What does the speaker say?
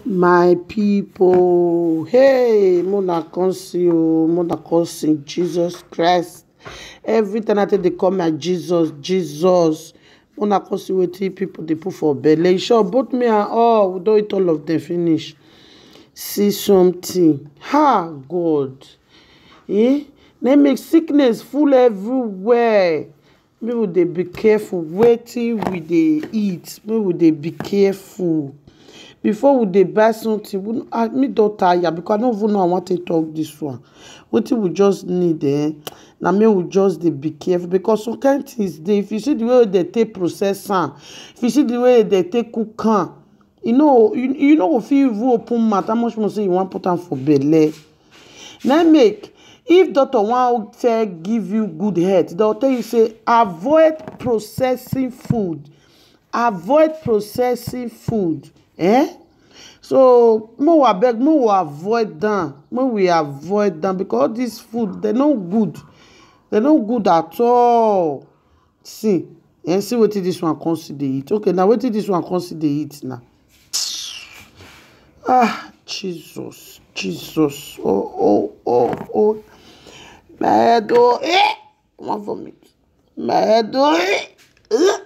My people, hey, Mona Consi, Mona Consi, Jesus Christ. Every time I take they call me Jesus. Mona Consi, wetin people they put for belle. Sure, both me and all, we don't eat all of them finish. See something. Ha, God. They make sickness full everywhere. Maybe they be careful. Waiting with they eat. Maybe they be careful. Before we dey buy something, me don tire because I no even know I want to talk this one. Wetin we just need na me we just dey be careful because some kind things dey. If you see the way they take process am, if you see the way they take cook am, you no go fit even open mouth how much more say you wan put am for belle. Na make if doctor wan give you good health, dem tell you say avoid processing food. Avoid processing food. So make we abeg, make we avoid them. Make we avoid them because all this food they no good. They no good at all. See wetin this one come see dey eat. Okay, now wetin this one come see dey eat now. Ah, Jesus. Oh. My head, oh, I want vomit. My head, oh,